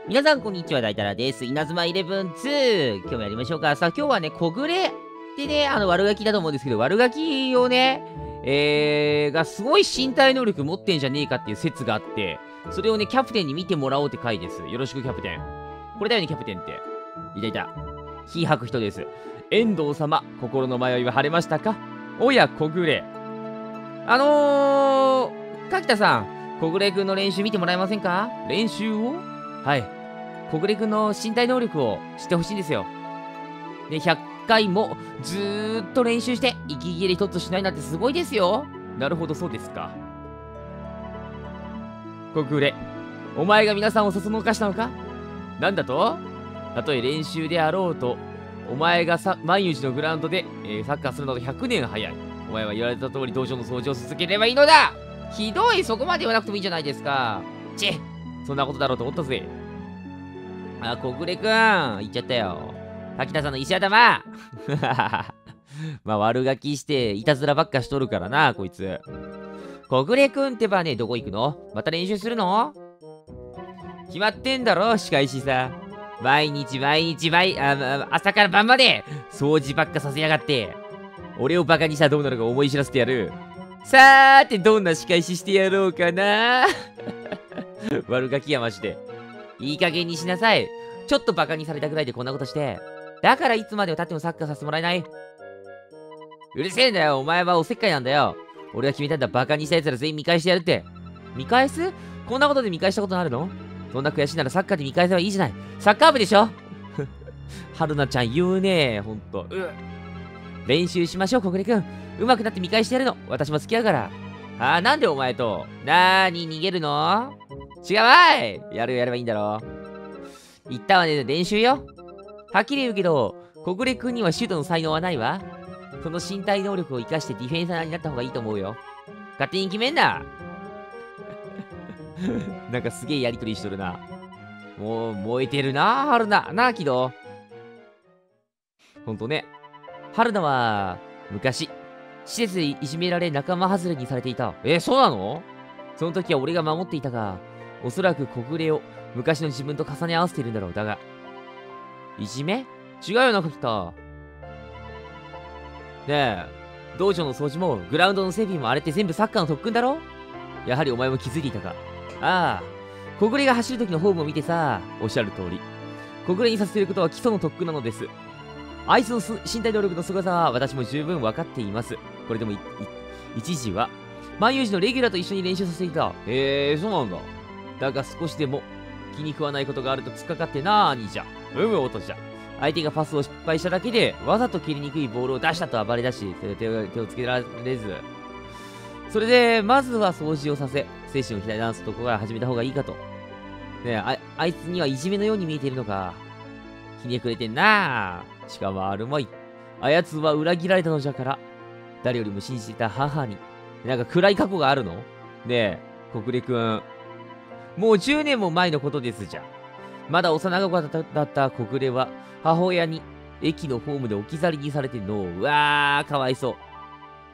皆さん、こんにちは。大太郎です。稲妻11-2。今日もやりましょうか。さあ、今日はね、小暮でね、悪ガキだと思うんですけど、悪ガキをね、がすごい身体能力持ってんじゃねえかっていう説があって、それをね、キャプテンに見てもらおうって回です。よろしく、キャプテン。これだよね、キャプテンって。いたいた。火吐く人です。遠藤様、心の迷いは晴れましたか？おや、小暮。柿田さん、小暮くんの練習見てもらえませんか？練習を？はい。小暮くんの身体能力を知ってほしいんですよ。で、100回もずーっと練習して、息切れ一つしないなんてすごいですよ。なるほど、そうですか。小暮、お前が皆さんをそそのかしたのか？なんだと？たとえ練習であろうと、お前が万有寺のグラウンドで、サッカーするのと100年早い。お前は言われた通り道場の掃除を続ければいいのだ！ひどい、そこまで言わなくてもいいんじゃないですか。そんなことだろうと思ったぜ。あ、小暮くん、言っちゃったよ。滝田さんの石頭まあ、悪ガキして、いたずらばっかしとるからな、こいつ。小暮くんってばね、どこ行くの？また練習するの？決まってんだろ、仕返しさ。毎日、朝から晩まで、掃除ばっかさせやがって。俺をバカにしたらどうなるか思い知らせてやる。さーて、どんな仕返ししてやろうかな悪ガキやまして。いい加減にしなさい。ちょっとバカにされたぐらいでこんなことして。だからいつまでも経ってもサッカーさせてもらえない。うるせえんだよ。お前はおせっかいなんだよ。俺が決めたんだ。バカにした奴ら全員見返してやるって。見返す？こんなことで見返したことあるの？そんな悔しいならサッカーで見返せばいいじゃない。サッカー部でしょ春菜ちゃん言うねえ。ほんと。練習しましょう、小暮くん。上手くなって見返してやるの。私も付き合うから。なんでお前と。なーに逃げるの？違うわい！やればいいんだろ。言ったわね、練習よ。はっきり言うけど、小暮くんにはシュートの才能はないわ。その身体能力を生かしてディフェンサーになった方がいいと思うよ。勝手に決めんななんかすげえやりとりしとるな。もう、燃えてるな、春菜。なあ、キド。ほんとね。春菜は、昔、施設でいじめられ仲間外れにされていた。そうなの？その時は俺が守っていたが、おそらく小暮を昔の自分と重ね合わせているんだろう。だが、いじめ？違うよな、柿田。ねえ、道場の掃除もグラウンドの整備もあれって全部サッカーの特訓だろ？やはりお前も気づいていたか。ああ、小暮が走る時のフォームを見てさ、おっしゃる通り。小暮にさせていることは基礎の特訓なのです。あいつの身体能力の凄さは私も十分分かっています。これでも一時は、万有寺のレギュラーと一緒に練習させていた。そうなんだ。だが少しでも気に食わないことがあると突っかかってなーにじゃ。音じゃ。相手がパスを失敗しただけで、わざと蹴りにくいボールを出したと暴れ出し、手をつけられず。それで、まずは掃除をさせ、精神を左直すとこから始めた方がいいかと。ねえ、あいつにはいじめのように見えているのか。ひねくれてんなー。しかもあるまい。あやつは裏切られたのじゃから。誰よりも信じていた母に。なんか暗い過去があるの？ねえ、小暮くん。もう10年も前のことですじゃ。まだ幼子だった小暮は、母親に駅のホームで置き去りにされてのうわー、かわいそう。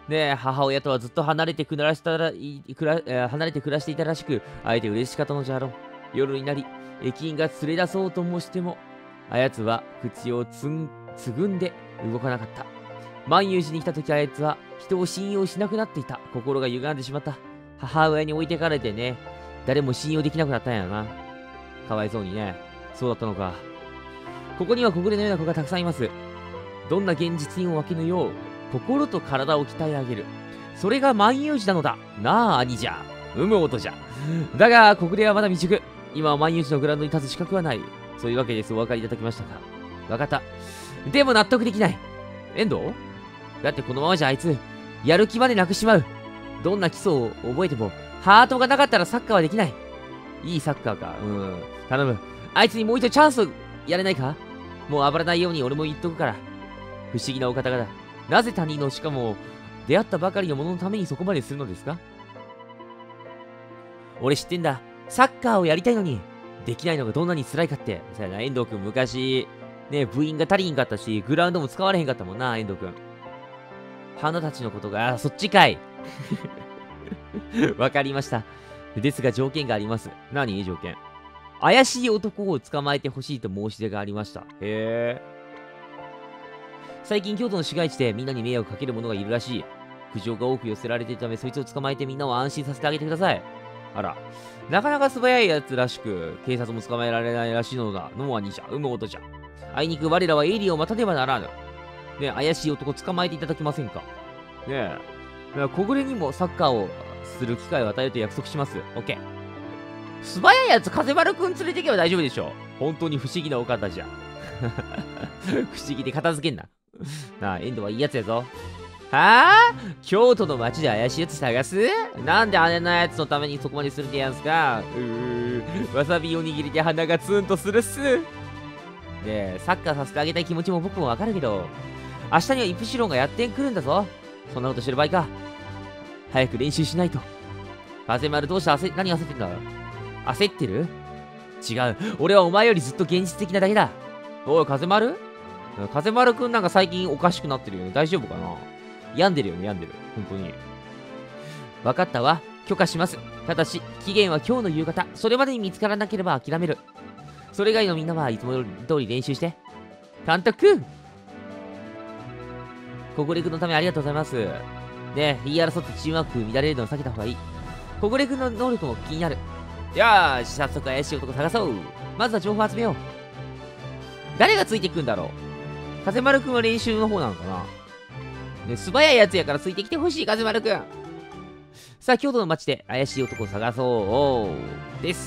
ねえ、母親とはずっと離れて暮らしていたらしく、あえて嬉しかったのじゃろう。夜になり、駅員が連れ出そうともしても、あやつは口をつぐんで動かなかった。万有寺に来た時あやつは人を信用しなくなっていた。心が歪んでしまった。母親に置いてかれてね、誰も信用できなくなったんやな。かわいそうにね。そうだったのか。ここには小暮のような子がたくさんいます。どんな現実にも分けぬよう、心と体を鍛え上げる。それが万有寺なのだ。なあ、兄じゃ。音じゃ。だが、小暮はまだ未熟。今は万有寺のグラウンドに立つ資格はない。そういうわけです。お分かりいただきましたか。わかった。でも納得できない。遠藤？だってこのままじゃあいつ、やる気までなくしまう。どんな基礎を覚えても、ハートがなかったらサッカーはできない。いいサッカーか。頼む。あいつにもう一度チャンスをやれないか？もう暴れないように俺も言っとくから。不思議なお方々。なぜ他人の、しかも、出会ったばかりの者のためにそこまでするのですか？俺知ってんだ。サッカーをやりたいのに、できないのがどんなに辛いかって。さやな、遠藤くん昔、ね、部員が足りんかったし、グラウンドも使われへんかったもんな、遠藤くん。花たちのことが、そっちかい。わかりました。ですが条件があります。何条件？ 怪しい男を捕まえてほしいと申し出がありました。へえ。最近京都の市街地でみんなに迷惑かける者がいるらしい。苦情が多く寄せられているため、そいつを捕まえてみんなを安心させてあげてください。あら。なかなか素早いやつらしく、警察も捕まえられないらしいのだ。のも兄者、妹じゃ。あいにく我らはエイリアンを待たねばならぬ。ねえ、怪しい男捕まえていただけませんか。ねえ。小暮にもサッカーをする機会を与えると約束します。オッケー。素早いやつ、風丸くん連れてけば大丈夫でしょ。本当に不思議なお方じゃ。不思議で片付けんな。なあ、エンドはいいやつやぞ。はあ、京都の街で怪しいやつ探す？なんで姉のやつのためにそこまでするってやんすか？わさびおにぎりで鼻がツンとするっす。ねえ、サッカーさせてあげたい気持ちも僕もわかるけど、明日にはイプシロンがやってくるんだぞ。そんなことしてる場合か。早く練習しないと。風丸どうした何焦ってんだ？焦ってる？違う。俺はお前よりずっと現実的なだけだ。おい、風丸？風丸くんなんか最近おかしくなってるよね。大丈夫かな？病んでるよね、病んでる。本当に。わかったわ。許可します。ただし、期限は今日の夕方。それまでに見つからなければ諦める。それ以外のみんなはいつも通り練習して。監督！小暮くんのためありがとうございます。ねえ、言い争ってチームワーク乱れるのを避けた方がいい。小暮くんの能力も気になる。よーし、早速怪しい男探そう。まずは情報集めよう。誰がついてくんだろう。風丸くんは練習の方なのかな。ね、素早いやつやからついてきてほしい、風丸くん。さあ、京都の街で怪しい男を探そうです。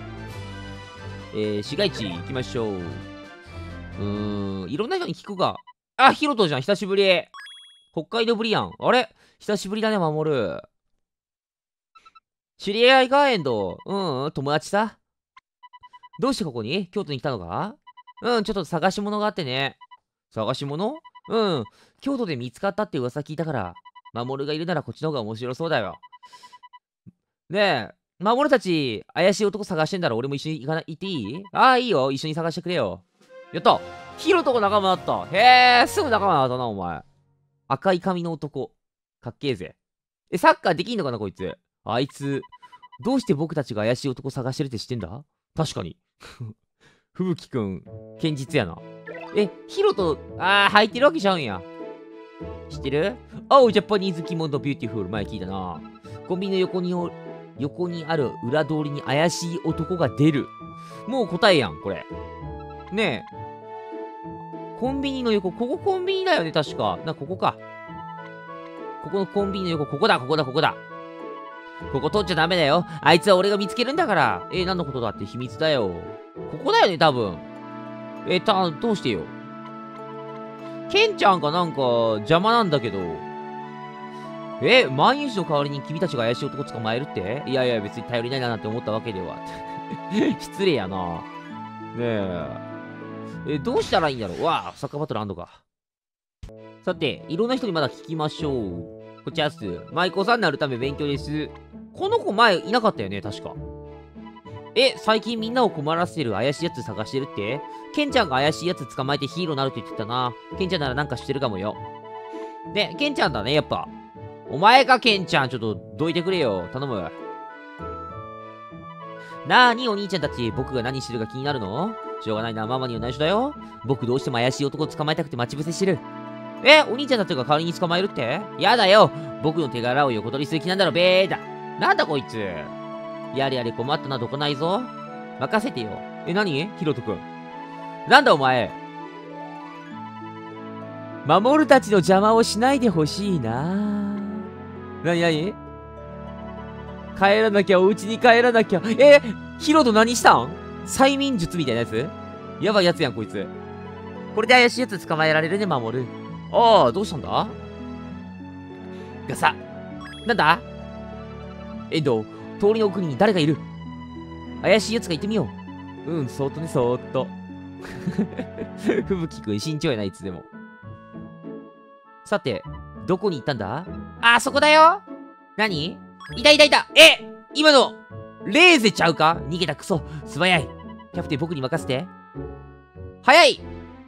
市街地行きましょう。いろんな人に聞くが。あ、ヒロトじゃん、久しぶり。北海道ぶりやん。あれ久しぶりだね、守る。知り合いか、エンド。友達さ。どうしてここに京都に来たのか？ちょっと探し物があってね。探し物？京都で見つかったって噂聞いたから、守がいるならこっちの方が面白そうだよ。ねえ、守たち、怪しい男探してんだら俺も一緒に行っていい？ああ、いいよ。一緒に探してくれよ。やった。ヒロトが仲間だった。へえ、すぐ仲間だったな、お前。赤い髪の男。かっけえぜ。サッカーできんのかな、こいつ。あいつ、どうして僕たちが怪しい男探してるって知ってんだ？確かに。ふぶきくん、堅実やな。ヒロト、入ってるわけちゃうんや。知ってる？ジャパニーズキモンドビューティフル。前聞いたな。コンビニの横にある裏通りに怪しい男が出る。もう答えやん、これ。ねえ。コンビニの横、ここコンビニだよね、確か。ここか。ここのコンビニの横、ここだ。ここ通っちゃダメだよ。あいつは俺が見つけるんだから。何のことだって秘密だよ。ここだよね、多分。どうしてよ。ケンちゃんがなんか邪魔なんだけど。万有紙の代わりに君たちが怪しい男捕まえるって？いやいや、別に頼りないななんて思ったわけでは。失礼やな。ねえ。どうしたらいいんだろう。わあ、サッカーバトルあんのか。さて、いろんな人にまだ聞きましょう。こちらっす。舞妓さんになるため勉強です。この子前いなかったよね、確か。最近みんなを困らせてる怪しいやつ探してるって？ケンちゃんが怪しいやつ捕まえてヒーローになるって言ってたな。ケンちゃんならなんかしてるかもよ。ね、ケンちゃんだね、やっぱ。お前か、ケンちゃん。ちょっと、どいてくれよ。頼む。なーに、お兄ちゃんたち、僕が何してるか気になるの？しょうがないな、ママには内緒だよ。僕どうしても怪しい男を捕まえたくて待ち伏せしてる。お兄ちゃんたちが代わりに捕まえるって？やだよ。僕の手柄を横取りする気なんだろ、べーだ。なんだこいつ。やれやれ困ったな、どこないぞ。任せてよ。何？ヒロトくん。なんだお前。守るたちの邪魔をしないでほしいな。何帰らなきゃ、お家に帰らなきゃ。ヒロト何したん？催眠術みたいなやつ？やばいやつやん、こいつ。これで怪しいやつ捕まえられるね、守る。どうしたんだ？ガサ。なんだ？エンド、通りの奥に誰がいる？怪しいやつが行ってみよう。そーっとね、そーっと。ふぶきくん慎重やな、いつでも。さて、どこに行ったんだ？そこだよ。何？いた。今の、レーゼちゃうか？逃げたクソ。素早い。キャプテン僕に任せて。早い。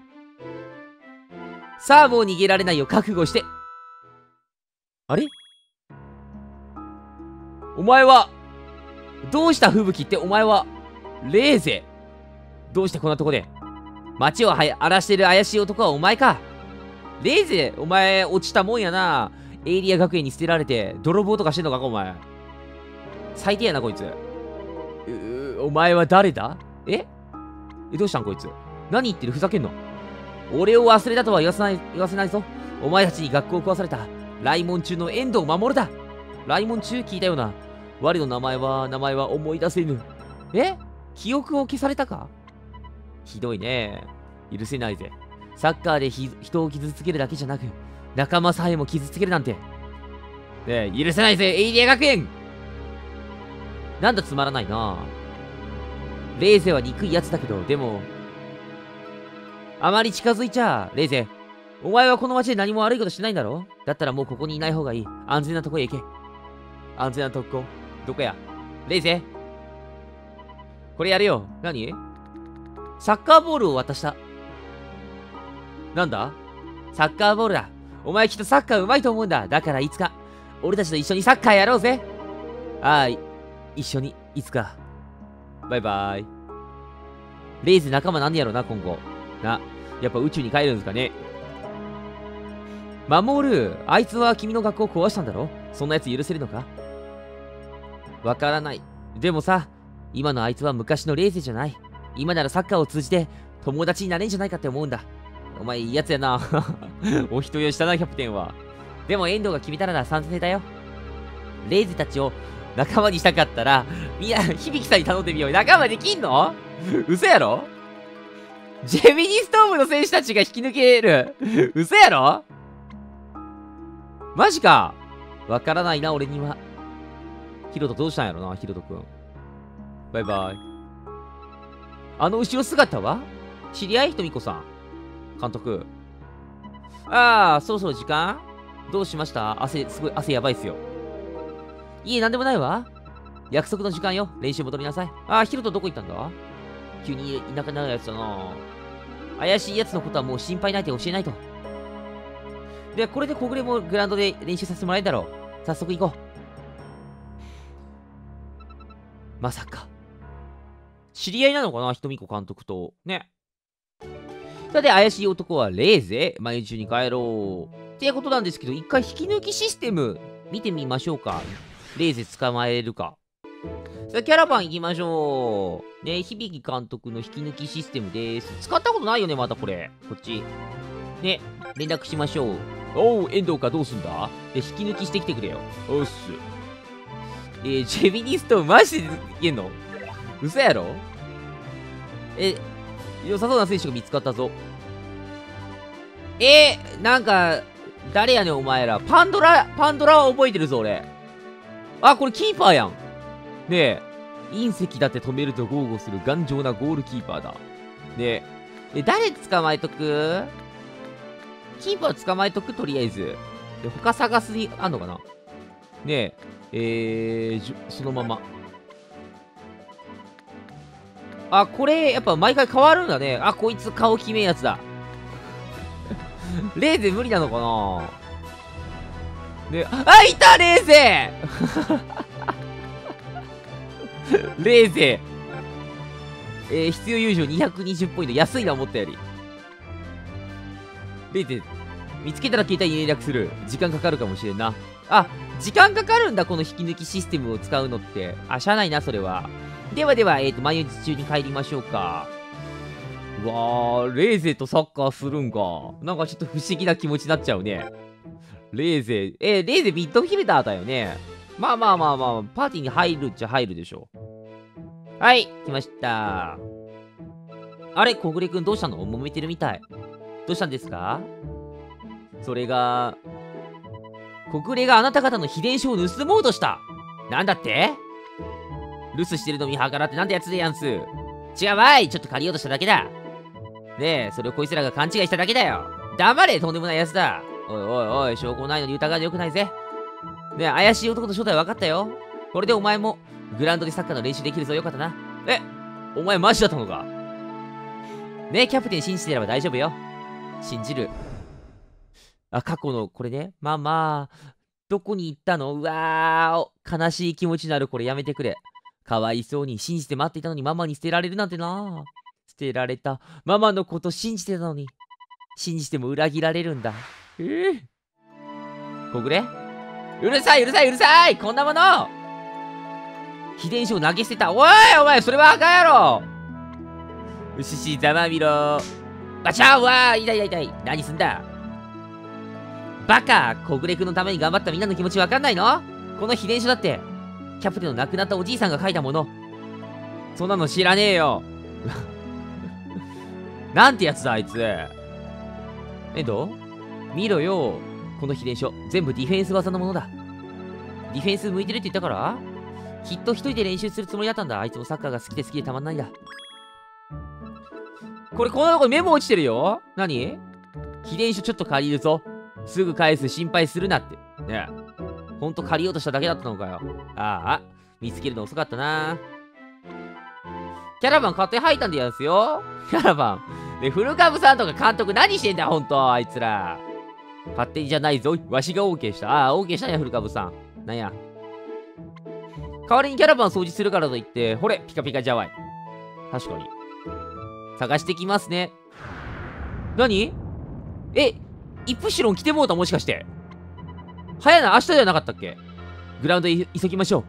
さあもう逃げられないよ、覚悟して。あれ？お前は、どうした吹雪ってお前は。 レーゼ。どうしてこんなとこで。街を荒らしてる怪しい男はお前か。レーゼ、お前落ちたもんやな。エイリア学園に捨てられて、泥棒とかしてんのか、お前。最低やな、こいつ。お前は誰だ？どうしたん、こいつ。何言ってる、ふざけんの。俺を忘れたとは言わせないぞ。お前たちに学校を壊された、来門中の遠藤守だ。来門中聞いたよな。我の名前は思い出せぬ。記憶を消されたか？ひどいね。許せないぜ。サッカーで人を傷つけるだけじゃなく、仲間さえも傷つけるなんて。ねえ、許せないぜ、エイリア学園。なんだつまらないな。レーゼは憎いやつだけど、でも、あまり近づいちゃ、レーゼ。お前はこの街で何も悪いことしないんだろ？だったらもうここにいない方がいい。安全なとこへ行け。安全なとこ。どこや？レイゼ。これやるよ。何？サッカーボールを渡した。なんだ？サッカーボールだ。お前きっとサッカー上手いと思うんだ。だからいつか、俺たちと一緒にサッカーやろうぜ。一緒に、いつか。バイバイ。レイゼ仲間なんでやろな、今後。やっぱ宇宙に帰るんですかね。守る、あいつは君の学校を壊したんだろ？そんなやつ許せるのか？わからない。でもさ、今のあいつは昔のレイゼじゃない。今ならサッカーを通じて友達になれんじゃないかって思うんだ。お前いいやつやな。お人よしたな、キャプテンは。でも遠藤が決めたなら賛成だよ。レイゼたちを仲間にしたかったら、響さんに頼んでみよう。仲間できんの？嘘やろ？ジェミニストームの選手たちが引き抜ける。嘘やろ？マジか。わからないな、俺には。ヒロトどうしたんやろな、ヒロトくん。バイバイ。あの後ろ姿は？知り合い？ひとみこさん。監督。そろそろ時間？どうしました？すごい汗やばいっすよ。いえ、なんでもないわ。約束の時間よ。練習戻りなさい。ヒロトどこ行ったんだ？急にいなくなるやつだな。怪しいやつのことはもう心配ないって教えないと。で、これで小暮もグラウンドで練習させてもらえるだろう。早速行こう。まさか。知り合いなのかな、ひとみこ監督と。ね。さて、怪しい男はレーゼ。毎日に帰ろう。ってことなんですけど、一回引き抜きシステム見てみましょうか。レーゼ捕まえるか。さあ、キャラバン行きましょう。ね、響監督の引き抜きシステムです。使ったことないよね、またこれ。こっち。ね、連絡しましょう。おう、遠藤かどうすんだ？で、引き抜きしてきてくれよ。おっす。ジェミニストマジでいけんの？嘘やろ？良さそうな選手が見つかったぞ。なんか、誰やねんお前ら。パンドラは覚えてるぞ、俺。これキーパーやん。ねえ、隕石だって止めると豪語する頑丈なゴールキーパーだ。ねえ、誰捕まえとく？キーパー捕まえとくとりあえず。で、他探すにあんのかな？ねえ、そのまま。これ、やっぱ毎回変わるんだね。こいつ顔決めんやつだ。レーゼ無理なのかな？ね、いたレーゼレーゼ必要優勝220ポイント。安いな、思ったより。レーゼ、見つけたら携帯に連絡する。時間かかるかもしれんな。時間かかるんだ、この引き抜きシステムを使うのって。しゃあないな、それは。では、毎日中に帰りましょうか。うわー、レーゼとサッカーするんか。なんかちょっと不思議な気持ちになっちゃうね。レーゼ、レーゼミッドフィルダーだよね。まあ、パーティーに入るっちゃ入るでしょ。はい、来ました。あれ、小暮くんどうしたの？揉めてるみたい。どうしたんですか？それが、小暮があなた方の秘伝書を盗もうとした。なんだって？留守してるの見計らってなんてやつでやんす。違うわい、ちょっと借りようとしただけだ。ねえ、それをこいつらが勘違いしただけだよ。黙れ、とんでもないやつだ。おい、証拠ないのに疑いでよくないぜ。ねえ、怪しい男の正体分かったよ。これでお前もグラウンドでサッカーの練習できるぞ。よかったな。お前マジだったのか？ねえ、キャプテン信じてれば大丈夫よ。信じる。過去の、これね。どこに行ったの？うわー、悲しい気持ちになる。これやめてくれ。 かわいそうに信じて待っていたのにママに捨てられるなんてな。捨てられた。ママのこと信じてたのに。信じても裏切られるんだ。小暮、うるさいうるさいうるさい、こんなもの秘伝書を投げ捨てた。おいお前、それはあかんやろ。うしし、ざまみろ。バチャー、わー、痛い痛い痛い。何すんだ。バカ、小暮くんのために頑張ったみんなの気持ちわかんないの？この秘伝書だって、キャプテンの亡くなったおじいさんが書いたもの。そんなの知らねえよ。なんてやつだ、あいつ。どう？見ろよ。この秘伝書、全部ディフェンス技のものだ。ディフェンス向いてるって言ったから？きっと一人で練習するつもりだったんだ。あいつもサッカーが好きで好きでたまんないんだ。これ、こんなとこにメモ落ちてるよ。何？秘伝書ちょっと借りるぞ。すぐ返す、心配するなって。ねえ。ほんと借りようとしただけだったのかよ。ああ、見つけるの遅かったな。キャラバン勝手に入ったんでやんすよ。キャラバン。で、古株さんとか監督何してんだ、ほんと、あいつら。勝手にじゃないぞ。わしが OK した。ああ、OK したんや、古株さん。なんや。代わりにキャラバン掃除するからといって、ほれ、ピカピカじゃわい。確かに。探してきますね。何？イプシロン来てもうた、もしかして。早いな、明日じゃなかったっけ？グラウンドへ急ぎましょ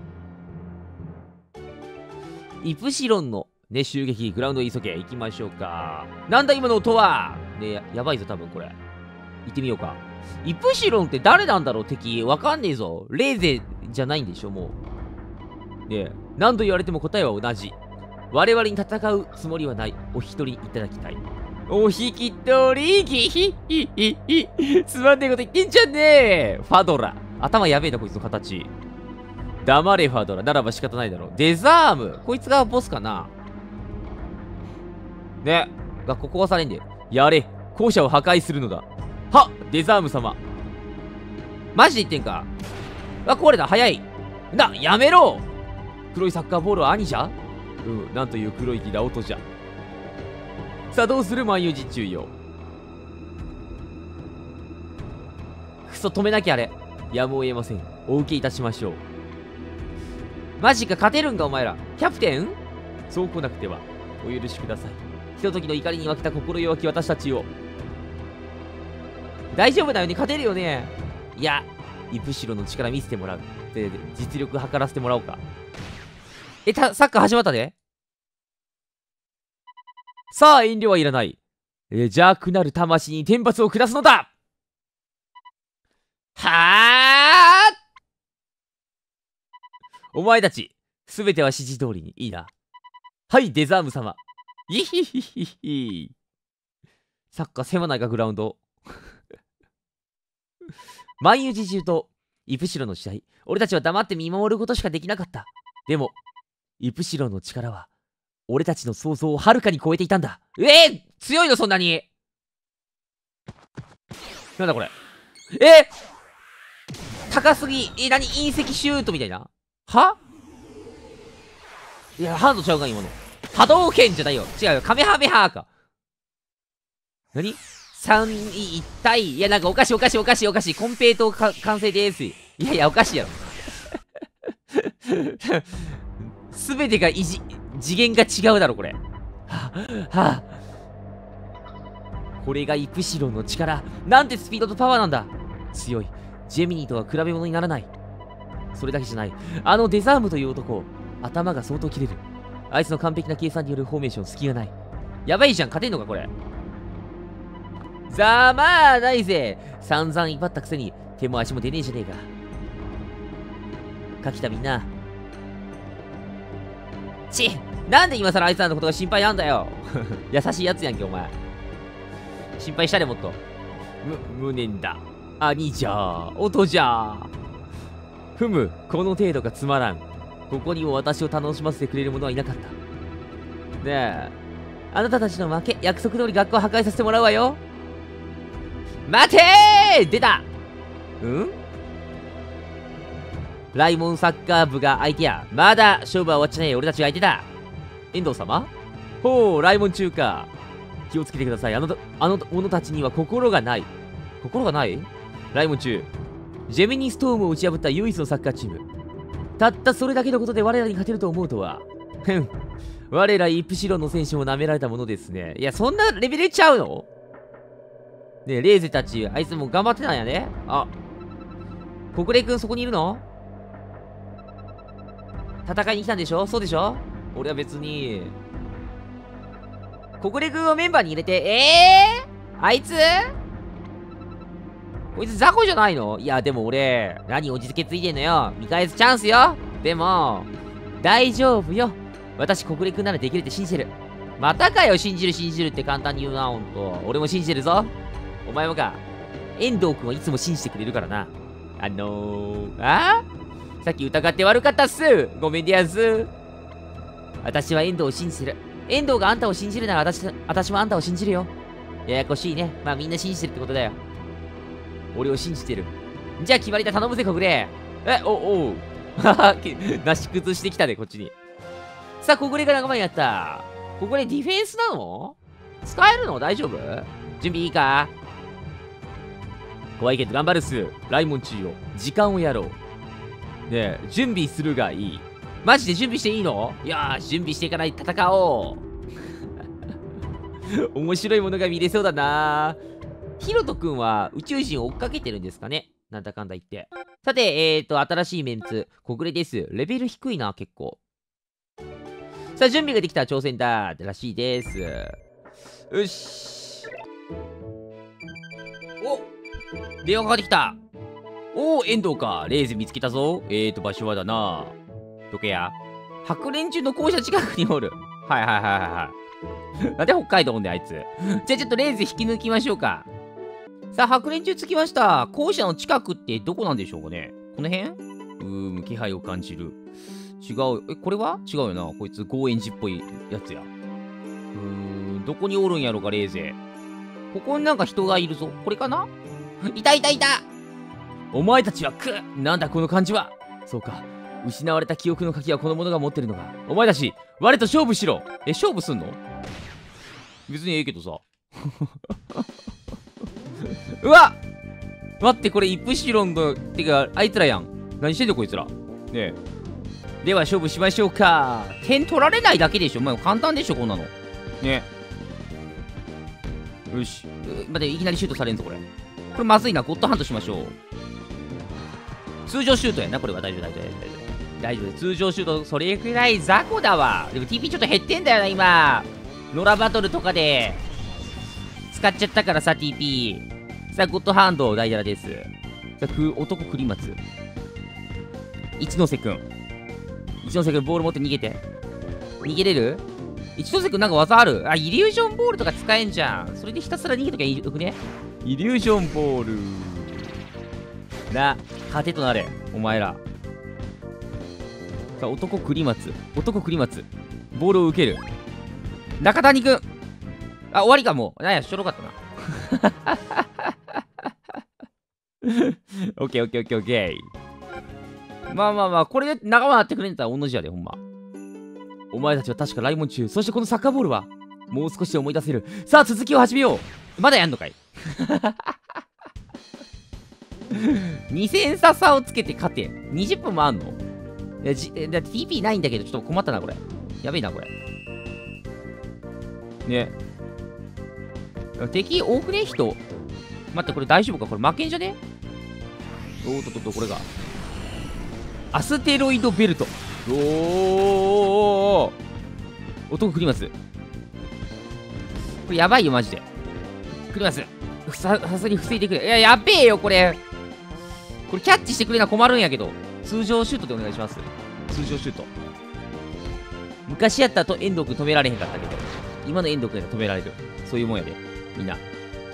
う。イプシロンのね、襲撃、グラウンドへ急げ。行きましょうか。なんだ今の音は。ね、やばいぞ、多分これ。行ってみようか。イプシロンって誰なんだろう、敵。わかんねえぞ。レーゼじゃないんでしょ、もう。ねえ、何度言われても答えは同じ。我々に戦うつもりはない。お一人いただきたい。お引き取り、ギヒヒヒヒ。つまんねえこと言ってんじゃねえ。ファドラ。頭やべえな、こいつの形。黙れ、ファドラ。ならば仕方ないだろう。デザーム。こいつがボスかな。ね。学校壊されんで。やれ。校舎を破壊するのだ。はっ、デザーム様。マジで言ってんか。あ、壊れた。早い。やめろ。黒いサッカーボールは兄じゃ？なんという黒い木だ、音じゃ。さあ、どうする？万有実中よ。くそ、止めなきゃあれ。やむを得ません。お受けいたしましょう。マジか、勝てるんか、お前ら。キャプテン？そう来なくては。お許しください。ひとときの怒りに沸きた心弱き私たちを。大丈夫だよね、勝てるよね。いや、イプシロンの力見せてもらう。で、実力測らせてもらおうか。サッカー始まったで。さあ、遠慮はいらない。邪悪なる魂に天罰を下すのだ。はあ。お前たち、すべては指示通りにいいな。はい、デザーム様。イヒヒヒヒ。サッカー狭ないか、グラウンド。万有自重とイプシロンの試合、俺たちは黙って見守ることしかできなかった。でも、イプシロンの力は、俺たちの想像をはるかに超えていたんだ。強いの、そんなに。なんだこれ。高すぎ。何？隕石シュートみたいな。いや、ハードちゃうか、今の。波動拳じゃないよ。違うよ。カメハメハーか。何？ 3 位一体。いや、なんかおかしい。コンペイト完成です。いや、おかしいやろ。すべてが次元が違うだろ、これ。これがイプシロンの力。なんてスピードとパワーなんだ。強い。ジェミニーとは比べ物にならない。それだけじゃない。あのデザームという男、頭が相当切れる。あいつの完璧な計算によるフォーメーション、隙がない。やばいじゃん、勝てんのか、これ。ざまあないぜ。散々威張ったくせに手も足も出ねえじゃねえか。かきたみんな。なんで今更あいつらのことが心配なんだよ。優しいやつやんけ、お前。心配したれ、もっと。無念だ。兄じゃ音じゃふむ、この程度がつまらん。ここにも私を楽しませてくれる者はいなかった。ねえ、あなたたちの負け、約束通り学校を破壊させてもらうわよ。待てー！出た！ライモンサッカー部が相手や。まだ勝負は終わっちゃねえ。俺たちが相手だ。遠藤様？ほう、ライモン中か。気をつけてください。あの者たちには心がない。心がない？ライモン中。ジェミニストームを打ち破った唯一のサッカーチーム。 たったそれだけのことで我らに勝てると思うとは。ふん。我らイプシロンの選手も舐められたものですね。いや、そんなレベルちゃうの？ねえ、レーゼたち、あいつも頑張ってたんやね。あ、国連君そこにいるの？戦いに来たんでしょ？そうでしょ？俺は別に。国連君をメンバーに入れて、あいつこいつ雑魚じゃないの？いや、でも俺、何落ち着けついてんのよ。見返すチャンスよ。でも、大丈夫よ。私、国連君ならできるって信じてる。またかよ、信じるって簡単に言うな、ほんと。俺も信じてるぞ。お前もか。遠藤君はいつも信じてくれるからな。さっき疑って悪かったっす。ごめんでやんす。私は遠藤を信じてる。遠藤があんたを信じるなら私もあんたを信じるよ。ややこしいね。まあみんな信じてるってことだよ。俺を信じてる。じゃあ決まりだ、頼むぜ、国連。おう。なし崩してきたね、こっちに。さあ、国連が仲間になった。国連ディフェンスなの？使えるの？大丈夫？準備いいか？怖いけど頑張るっす。ライモンチーよ。時間をやろう。ねえ、準備するがいい。マジで準備していいの？いやー、準備していかないと戦おう。面白いものが見れそうだな。ヒロト君は宇宙人を追っかけてるんですかね？なんだかんだ言って。さて、新しいメンツ、国連です。レベル低いな、結構。さあ、準備ができたら挑戦だらしいです。よし。お、電話かかってきた。お、遠藤か。レーズ見つけたぞ。場所はだな。どけや。白蓮中の校舎近くにおる。はい。なんで北海道おんねん、あいつ。じゃあちょっとレーズ引き抜きましょうか。さあ、白蓮中着きました。校舎の近くってどこなんでしょうかね？この辺？気配を感じる。違う。これは違うよな。こいつ、ゴーエンジっぽいやつや。どこにおるんやろか、レーゼ。ここになんか人がいるぞ。これかな？いた！お前たちはなんだこの感じは。そうか。失われた記憶の鍵はこの者が持ってるのか。お前たち、我と勝負しろ。勝負すんの？別にええけどさ。うわ！待って、これイプシロンの、てか、あいつらやん。何してんのこいつら。ねえ。では勝負しましょうか。点取られないだけでしょ。まあ、簡単でしょ、こんなの。ね。よし。待って、いきなりシュートされんぞ、これ。これまずいな。ゴッドハントしましょう。通常シュートやな、これは。大丈夫。通常シュート、それくらい雑魚だわ。でも TP ちょっと減ってんだよな、今。ノラバトルとかで使っちゃったからさ、TP。さあ、ゴッドハンド、大ダラです。さあ、男栗松。一ノ瀬くん、ボール持って逃げて。逃げれる？一ノ瀬くんなんか技ある？イリュージョンボールとか使えんじゃん。それでひたすら逃げときゃいいよくね？イリュージョンボール。糧となれ、お前ら。さあ、男栗松。ボールを受ける。中谷くん。終わりか、もう。なんや、しょろかったな。オッケー。まあ、これで仲間になってくれんだったら同じやで、ほんま。お前たちは確かライモン中。そしてこのサッカーボールはもう少しで思い出せる。さあ、続きを始めよう。まだやんのかい。2000差をつけて勝て。20分もあんの？だって TP ないんだけど、ちょっと困ったな、これ。やべえな、これ。ね。敵多くね？人。待って、これ大丈夫か？これ負けんじゃね？これが。アステロイドベルト。男栗松。これやばいよ、マジで。栗松。さすがに防いでくれ。いや、やべえよ、これ。これキャッチしてくれな困るんやけど。通常シュートでお願いします。通常シュート。昔やったらと遠藤君止められへんかったけど、今の遠藤君やったら止められる。そういうもんやで。みんな。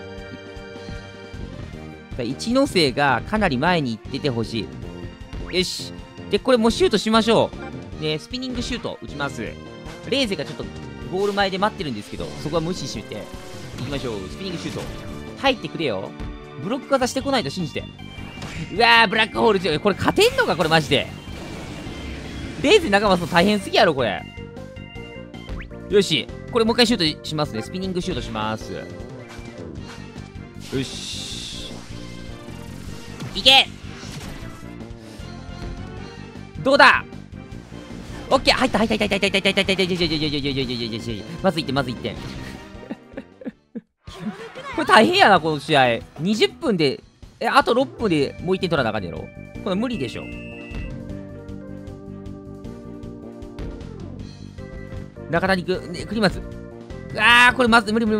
一ノ瀬がかなり前に行っててほしい。よし。で、これもうシュートしましょう。ね、スピニングシュート打ちます。レーゼがちょっとゴール前で待ってるんですけど、そこは無視して、行きましょう。スピニングシュート。入ってくれよ。ブロック技してこないと信じて。うわー、ブラックホール強い。これ勝てんのかこれマジで。レーゼ仲間大変すぎやろ、これ。よし。これもう一回シュートしますね。スピニングシュートします。よし。いけ！ どうだ。オッケー、入った。まず1点、まず1点。これ大変やな、この試合。20分で、あと6分でもう1点取らなあかんねやろ。これ無理でしょ。中谷くん、クリマス。これまず、無理。ちょっ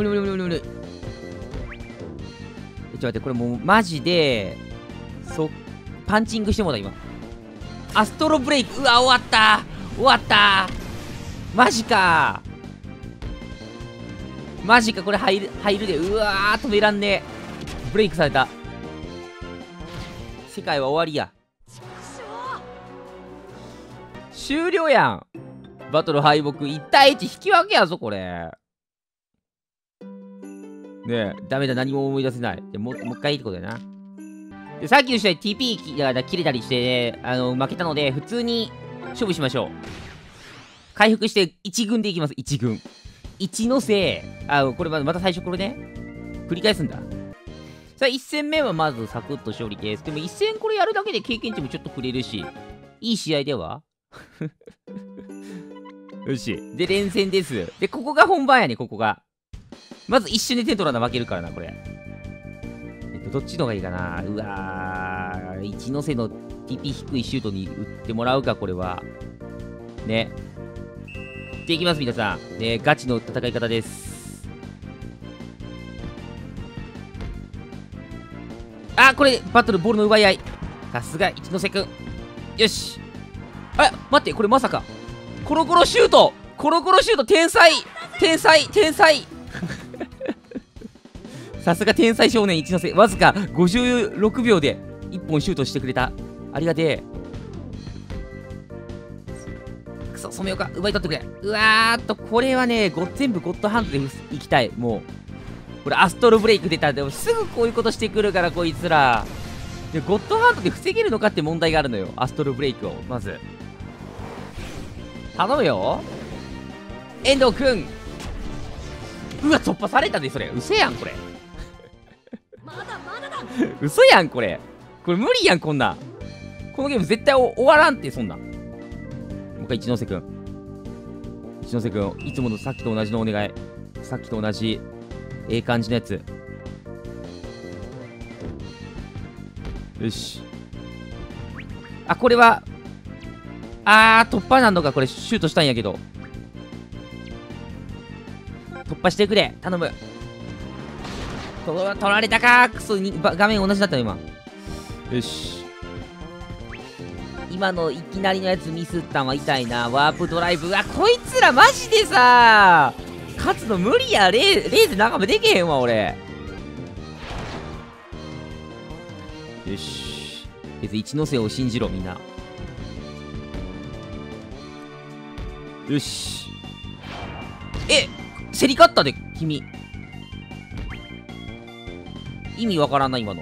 と待って、これもう、マジで、パンチングしてもうた、今。アストロブレイク。終わったマジかこれ入るで。止めらんねえ。ブレイクされた。世界は終わりや。終了やん。バトル敗北。1対1引き分けやぞ、これ。ねえ、ダメだ、何も思い出せない。もう一回ってことやな。で、さっきの試合 TP が切れたりして、ね、負けたので、普通に勝負しましょう。回復して1軍でいきます、1軍。1のせい。これまた最初これね。繰り返すんだ。さあ、1戦目はまずサクッと勝利です。でも1戦これやるだけで経験値もちょっと触れるし、いい試合ではよし。で、連戦です。で、ここが本番やね、ここが。まず一瞬で点取らな負けるからな、これ。どっちの方がいいかな。一ノ瀬の TP 低いシュートに打ってもらうか、これは。ね。でいきます、皆さん。ね、ガチの戦い方です。これ、バトル、ボールの奪い合い。さすが、一ノ瀬くん。よし。待って、これまさか。コロコロシュート、天才さすが天才少年一ノ瀬。わずか56秒で1本シュートしてくれた。ありがてえ。くそ、染岡、奪い取ってくれ。これはね、全部ゴッドハンドでいきたい。もう。これ、アストロブレイク出た。でも、すぐこういうことしてくるから、こいつら。で、ゴッドハンドで防げるのかって問題があるのよ。アストロブレイクを。まず。頼むよ。遠藤くん。突破されたで、それ。嘘やん、これ。嘘やん、これ。これ無理やん、こんなん。このゲーム絶対終わらんって、そんなん。もう一回、一ノ瀬くん。いつものさっきと同じのお願い。さっきと同じ、感じのやつ。よし。これは、突破なんのか、これ、シュートしたんやけど。突破してくれ、頼む。取られたか。クソに、画面同じだったよ、今。よし。今のいきなりのやつミスったんは痛いな。ワープドライブ。こいつらマジでさ、勝つの無理や。レーズ仲間できへんわ、俺。よし。別に一ノ瀬を信じろ、みんな。よし。競り勝ったで、君。意味わからんな、今の。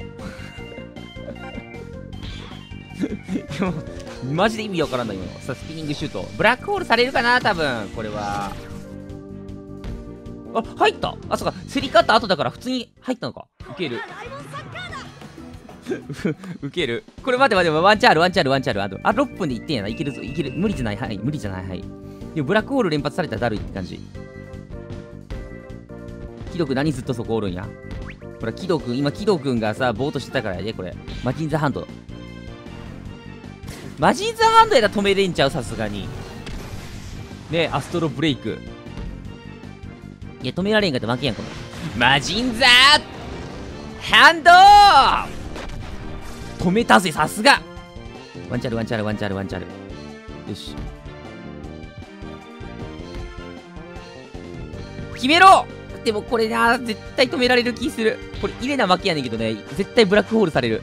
マジで意味わからんな、今の。さあ、スピニングシュート。ブラックホールされるかな、多分。これは。入った。そうか。競り勝った後だから普通に入ったのか。ウケる。ウケる。これ待て、ワンチャール。6分で1点やな。いけるぞ。無理じゃない。はい。でもブラックホール連発されたらだるいって感じ。キドくん何ずっとそこおるんや。これキドくん、今キドくんがさ、ぼーっとしてたからやで、これ。マジンザハンドやったら止めれんちゃう、さすがに。ね、アストロブレイク。いや、止められんかって負けやん、この。マジンザハンド止めたぜ、さすが。ワンチャル。よし。決めろ。でもこれな、絶対止められる気する。これ入れな負けやねんけどね、絶対ブラックホールされる。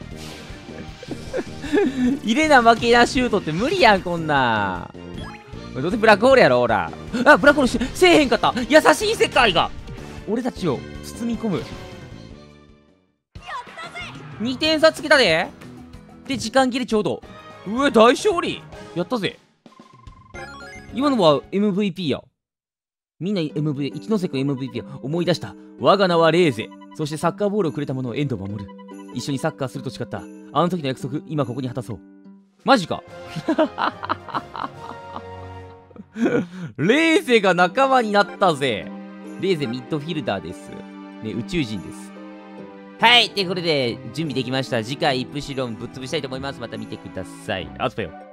入れな負けなシュートって無理やん、こんな。どうせブラックホールやろ、ほら。ブラックホールせえへんかった。優しい世界が俺たちを包み込む。2点差つけたで。で、時間切れちょうど。大勝利やったぜ。今のは MVP や。みんな MVP、一ノ瀬くん MVP を思い出した。我が名はレーゼ。そしてサッカーボールをくれた者をエンドを守る。一緒にサッカーすると誓った。あの時の約束、今ここに果たそう。 マジか。レーゼが仲間になったぜ。レーゼミッドフィルダーです。ね、宇宙人です。はい。ということで、準備できました。次回、イプシロンぶっ潰したいと思います。また見てください。あとよ。